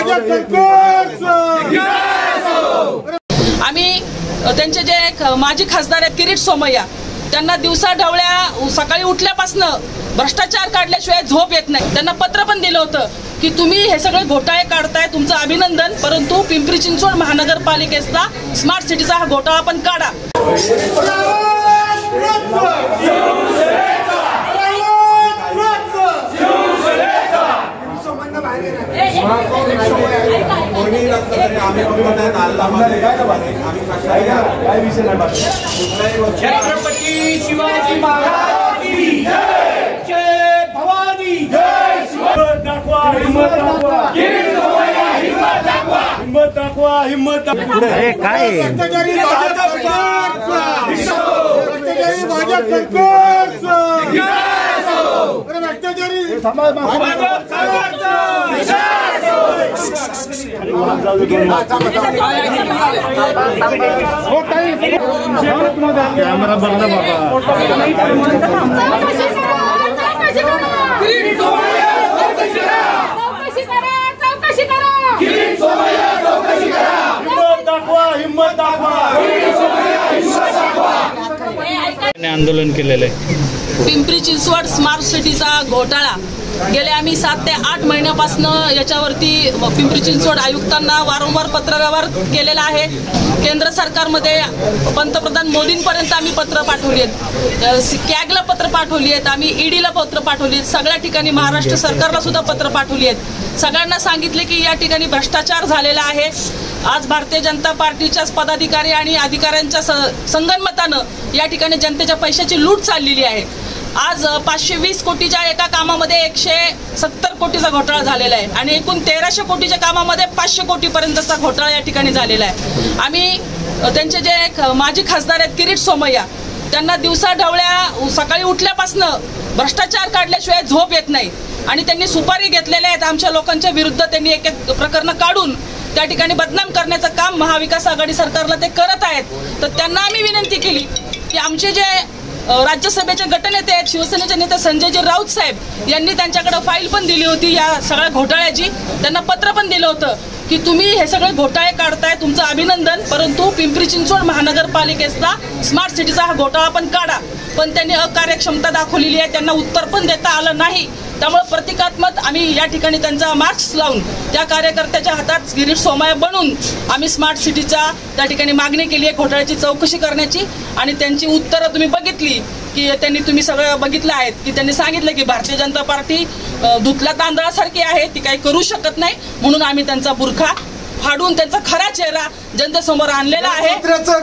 आम्ही त्यांचे जे माजी खासदार आहेत किरीट सोमय्या, त्यांना दिवसा ढवळ्या सकाळी उठल्यापासून भ्रष्टाचार काढल्याशिवाय झोप येत नाही। त्यांना पत्र पण दिलं होतं की तुम्ही हे सगळे घोटाळे काढताय, तुमचं अभिनंदन, परंतु पिंपरी चिंचवड महानगरपालिकेचा स्मार्ट सिटीचा हा घोटाळा पण काढा। छत्रपती शिवाजी महाराज की जय, जय भवानी, जय शिवाजी। दाखवा हिम्मत, दाखवा किरीट सोमय्या, हिम्मत दाखवा, हिम्मत दाखवा, हिम्मत दाखवा। हे काय भ्रष्टाचारी भाजप सरकारचा, भ्रष्टाचारी भाजप सरकारचा, भ्रष्टाचारी भाजप सरकारचा। कॅमेरा बंद बाबा। हिम्मत दाखवा। आंदोलन केलेलं आहे। पिंपरी चिंचवड स्मार्ट सिटीचा घोटाळा गेले आम्ही 7 ते 8 महिन्यापासून याच्यावरती पिंपरी चिंचवड आयुक्तांना वारंवार पत्रव्यवहार केलेला आहे। केंद्र सरकारमध्ये पंतप्रधान मोदींपर्यंत आम्ही पत्र पाठवली आहेत, कॅगला पत्र पाठवली आहेत, आम्ही ईडीला पत्र पाठवली आहेत, सगळ्या ठिकाणी महाराष्ट्र सरकारला सुद्धा पत्र पाठवली आहेत। सगळ्यांना सांगितले की या ठिकाणी भ्रष्टाचार झालेला आहे। आज भारतीय जनता पार्टीच्याच पदाधिकारी आणि अधिकाऱ्यांच्या संगनमतानं या ठिकाणी जनतेच्या पैशाची लूट चाललेली आहे। आज 520 कोटीच्या एका कामामध्ये 170 कोटीचा घोटाळा झालेला आहे आणि एकूण 1300 कोटीच्या कामामध्ये 500 कोटीपर्यंतचा घोटाळा या ठिकाणी झालेला आहे। आम्ही त्यांचे जे माजी खासदार आहेत किरीट सोमय्या, त्यांना दिवसा ढवळ्या सकाळी उठल्यापासून भ्रष्टाचार काढल्याशिवाय झोप येत नाही आणि त्यांनी सुपारी घेतलेल्या आहेत। आमच्या लोकांच्या विरुद्ध त्यांनी एक एक प्रकरण काढून त्या ठिकाणी बदनाम करण्याचं काम महाविकास आघाडी सरकारला ते करत आहेत। तर त्यांना आम्ही विनंती केली की आमचे जे राज्यसभेचे गटनेते आहेत, शिवसेनेचे नेते संजयजी राऊत साहेब यांनी त्यांच्याकडे फाईल पण दिली होती या सगळ्या घोटाळ्याची, त्यांना पत्र पण दिलं होतं की तुम्ही हे सगळे घोटाळे काढताय, तुमचं अभिनंदन, परंतु पिंपरी चिंचवड महानगरपालिकेचा स्मार्ट सिटीचा हा घोटाळा पण काढा। पण त्यांनी अकार्यक्षमता दाखवलेली आहे, त्यांना उत्तर पण देता आलं नाही। त्यामुळे प्रतिकात्मक आम्ही या ठिकाणी त्यांचा मार्क्स लावून त्या कार्यकर्त्याच्या हातात किरीट सोमय्या बनून आम्ही स्मार्ट सिटीच्या त्या ठिकाणी मागणी केली आहे घोटाळ्याची चौकशी करण्याची। आणि त्यांची उत्तरं तुम्ही बघितली की तुम्ही सगळं बघितलं आहेत की त्यांनी सांगितलं की भारतीय जनता पार्टी धुतल्या तांदळासारखी आहे, ती काही करू शकत नाही, म्हणून आम्ही त्यांचा बुरखा फाडून त्यांचा खरा चेहरा जनतेसमोर आणलेला आहे।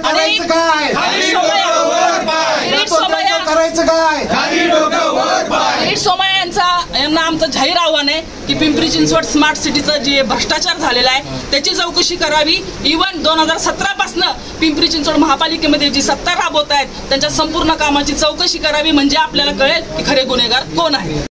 किरीट सोमय्या यांना आमचं जाहीर आव्हान आहे की पिंपरी चिंचवड स्मार्ट सिटीचं जे भ्रष्टाचार झालेला आहे त्याची चौकशी करावी। इव्हन 2017 पासून पिंपरी चिंचवड महापालिकेमध्ये जी सत्ता राबवत आहेत त्यांच्या संपूर्ण कामाची चौकशी करावी, म्हणजे आपल्याला कळेल की खरे गुन्हेगार कोण आहे।